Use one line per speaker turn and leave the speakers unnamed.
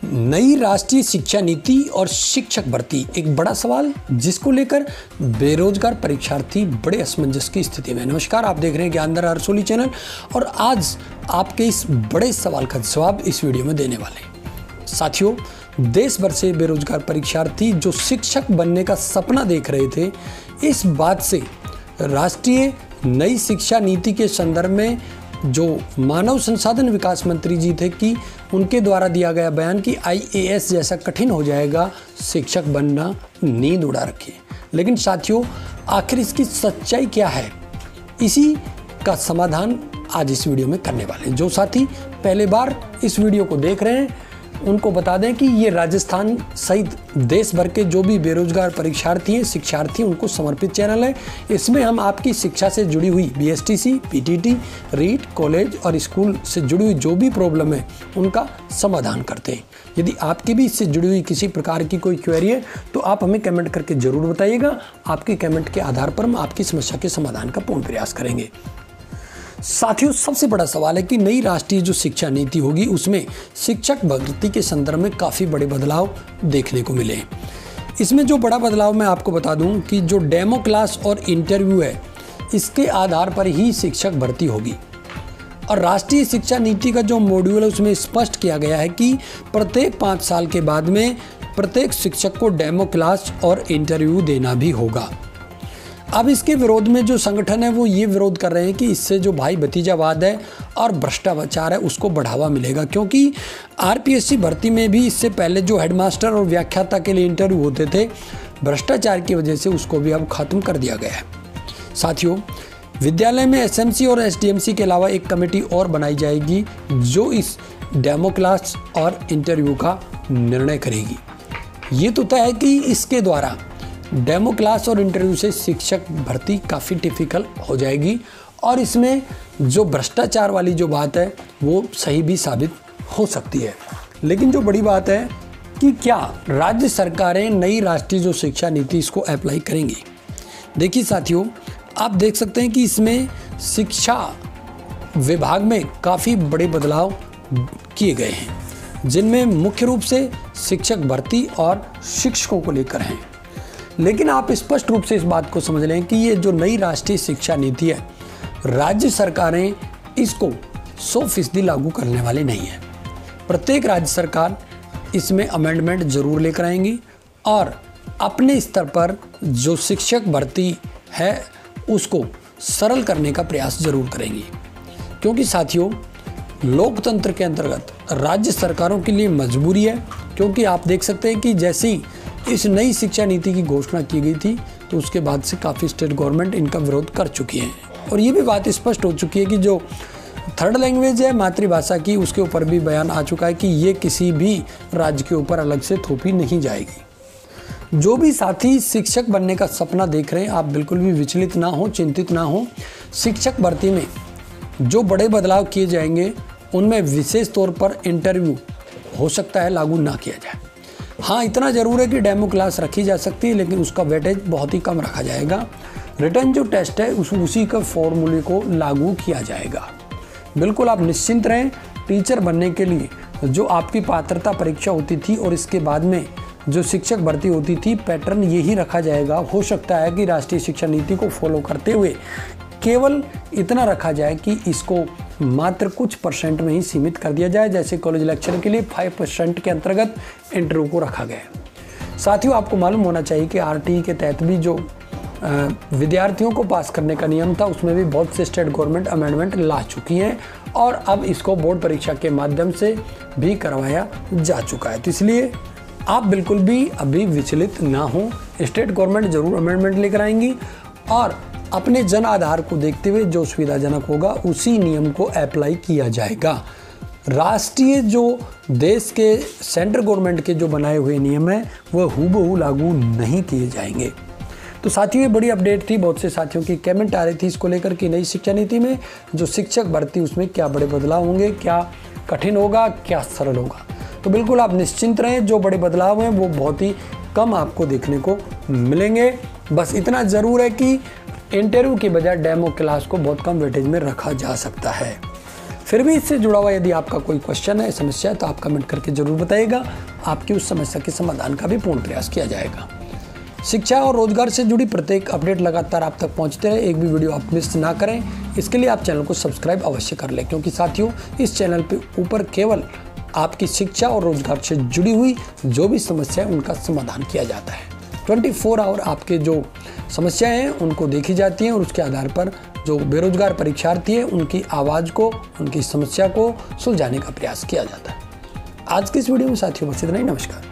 नई राष्ट्रीय शिक्षा नीति और शिक्षक भर्ती एक बड़ा सवाल, जिसको लेकर बेरोजगार परीक्षार्थी बड़े असमंजस की स्थिति में। नमस्कार, आप देख रहे हैं ज्ञानधार रसोली चैनल और आज आपके इस बड़े सवाल का जवाब इस वीडियो में देने वाले हैं। साथियों, देश भर से बेरोजगार परीक्षार्थी जो शिक्षक बनने का सपना देख रहे थे, इस बात से राष्ट्रीय नई शिक्षा नीति के संदर्भ में जो मानव संसाधन विकास मंत्री जी थे कि उनके द्वारा दिया गया बयान कि IAS जैसा कठिन हो जाएगा शिक्षक बनना, नींद उड़ा रखी। लेकिन साथियों, आखिर इसकी सच्चाई क्या है, इसी का समाधान आज इस वीडियो में करने वाले हैं। जो साथी पहले बार इस वीडियो को देख रहे हैं उनको बता दें कि ये राजस्थान सहित देश भर के जो भी बेरोजगार परीक्षार्थी हैं, शिक्षार्थी, उनको समर्पित चैनल है। इसमें हम आपकी शिक्षा से जुड़ी हुई BSTC, PTT, रीट, कॉलेज और स्कूल से जुड़ी हुई जो भी प्रॉब्लम है उनका समाधान करते हैं। यदि आपकी भी इससे जुड़ी हुई किसी प्रकार की कोई क्वेरी है तो आप हमें कमेंट करके ज़रूर बताइएगा। आपके कमेंट के आधार पर हम आपकी समस्या के समाधान का पूर्ण प्रयास करेंगे। साथियों, सबसे बड़ा सवाल है कि नई राष्ट्रीय जो शिक्षा नीति होगी उसमें शिक्षक भर्ती के संदर्भ में काफ़ी बड़े बदलाव देखने को मिले हैं। इसमें जो बड़ा बदलाव मैं आपको बता दूं कि जो डेमो क्लास और इंटरव्यू है, इसके आधार पर ही शिक्षक भर्ती होगी। और राष्ट्रीय शिक्षा नीति का जो मॉड्यूल है उसमें स्पष्ट किया गया है कि प्रत्येक 5 साल के बाद में प्रत्येक शिक्षक को डेमो क्लास और इंटरव्यू देना भी होगा। अब इसके विरोध में जो संगठन है वो ये विरोध कर रहे हैं कि इससे जो भाई भतीजावाद है और भ्रष्टाचार है उसको बढ़ावा मिलेगा, क्योंकि RPSC भर्ती में भी इससे पहले जो हेडमास्टर और व्याख्याता के लिए इंटरव्यू होते थे, भ्रष्टाचार की वजह से उसको भी अब खत्म कर दिया गया है। साथियों, विद्यालय में SMC और SDMC के अलावा एक कमेटी और बनाई जाएगी जो इस डेमो क्लास और इंटरव्यू का निर्णय करेगी। ये तो तय है कि इसके द्वारा डेमो क्लास और इंटरव्यू से शिक्षक भर्ती काफ़ी डिफ़िकल्ट हो जाएगी और इसमें जो भ्रष्टाचार वाली जो बात है वो सही भी साबित हो सकती है। लेकिन जो बड़ी बात है कि क्या राज्य सरकारें नई राष्ट्रीय जो शिक्षा नीति इसको अप्लाई करेंगी। देखिए साथियों, आप देख सकते हैं कि इसमें शिक्षा विभाग में काफ़ी बड़े बदलाव किए गए हैं, जिनमें मुख्य रूप से शिक्षक भर्ती और शिक्षकों को लेकर हैं। लेकिन आप स्पष्ट रूप से इस बात को समझ लें कि ये जो नई राष्ट्रीय शिक्षा नीति है, राज्य सरकारें इसको 100% लागू करने वाली नहीं है। प्रत्येक राज्य सरकार इसमें अमेंडमेंट जरूर लेकर आएंगी और अपने स्तर पर जो शिक्षक भर्ती है उसको सरल करने का प्रयास जरूर करेंगी, क्योंकि साथियों, लोकतंत्र के अंतर्गत राज्य सरकारों के लिए मजबूरी है। क्योंकि आप देख सकते हैं कि जैसी इस नई शिक्षा नीति की घोषणा की गई थी तो उसके बाद से काफ़ी स्टेट गवर्नमेंट इनका विरोध कर चुकी है और ये भी बात स्पष्ट हो चुकी है कि जो थर्ड लैंग्वेज है मातृभाषा की, उसके ऊपर भी बयान आ चुका है कि ये किसी भी राज्य के ऊपर अलग से थोपी नहीं जाएगी। जो भी साथी शिक्षक बनने का सपना देख रहे हैं, आप बिल्कुल भी विचलित ना हो, चिंतित ना हो। शिक्षक भर्ती में जो बड़े बदलाव किए जाएंगे उनमें विशेष तौर पर इंटरव्यू हो सकता है लागू ना किया जाए। हाँ, इतना ज़रूर है कि डेमो क्लास रखी जा सकती है, लेकिन उसका वेटेज बहुत ही कम रखा जाएगा। रिटर्न जो टेस्ट है उसी का फॉर्मूले को लागू किया जाएगा। बिल्कुल आप निश्चिंत रहें। टीचर बनने के लिए जो आपकी पात्रता परीक्षा होती थी और इसके बाद में जो शिक्षक भर्ती होती थी, पैटर्न यही रखा जाएगा। हो सकता है कि राष्ट्रीय शिक्षा नीति को फॉलो करते हुए केवल इतना रखा जाए कि इसको मात्र कुछ % में ही सीमित कर दिया जाए, जैसे कॉलेज लेक्चर के लिए 5% के अंतर्गत इंटरव्यू को रखा गया है। साथियों, आपको मालूम होना चाहिए कि RTE के तहत भी जो विद्यार्थियों को पास करने का नियम था उसमें भी बहुत से स्टेट गवर्नमेंट अमेंडमेंट ला चुकी हैं और अब इसको बोर्ड परीक्षा के माध्यम से भी करवाया जा चुका है। तो इसलिए आप बिल्कुल भी अभी विचलित ना हो। स्टेट गवर्नमेंट जरूर अमेंडमेंट लेकर आएंगी और अपने जन आधार को देखते हुए जो सुविधाजनक होगा उसी नियम को अप्लाई किया जाएगा। राष्ट्रीय जो देश के सेंट्रल गवर्नमेंट के जो बनाए हुए नियम हैं वह हूबहू लागू नहीं किए जाएंगे। तो साथियों, ये बड़ी अपडेट थी। बहुत से साथियों की कमेंट आ रही थी इसको लेकर कि नई शिक्षा नीति में जो शिक्षक भर्ती उसमें क्या बड़े बदलाव होंगे, क्या कठिन होगा, क्या सरल होगा। तो बिल्कुल आप निश्चिंत रहें, जो बड़े बदलाव हैं वो बहुत ही कम आपको देखने को मिलेंगे। बस इतना ज़रूर है कि इंटरव्यू के बजाय डेमो क्लास को बहुत कम वेटेज में रखा जा सकता है। फिर भी इससे जुड़ा हुआ यदि आपका कोई क्वेश्चन है, समस्या है, तो आप कमेंट करके ज़रूर बताइएगा। आपकी उस समस्या के समाधान का भी पूर्ण प्रयास किया जाएगा। शिक्षा और रोजगार से जुड़ी प्रत्येक अपडेट लगातार आप तक पहुंचते रहे, एक भी वीडियो आप मिस ना करें। इसके लिए आप चैनल को सब्सक्राइब अवश्य कर लें, क्योंकि साथियों इस चैनल पे ऊपर केवल आपकी शिक्षा और रोजगार से जुड़ी हुई जो भी समस्या है उनका समाधान किया जाता है। 24 आवर आपके जो समस्याएं हैं उनको देखी जाती हैं और उसके आधार पर जो बेरोजगार परीक्षार्थी हैं उनकी आवाज़ को, उनकी समस्या को सुलझाने का प्रयास किया जाता है। आज की इस वीडियो में साथियों बस इतना ही। नमस्कार।